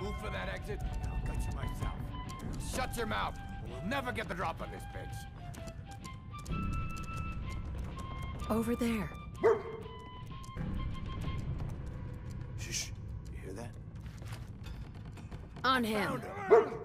Move for that exit, and I'll get you myself. Shut your mouth, or we'll never get the drop on this bitch. Over there. Shh. You hear that? On him. Found him.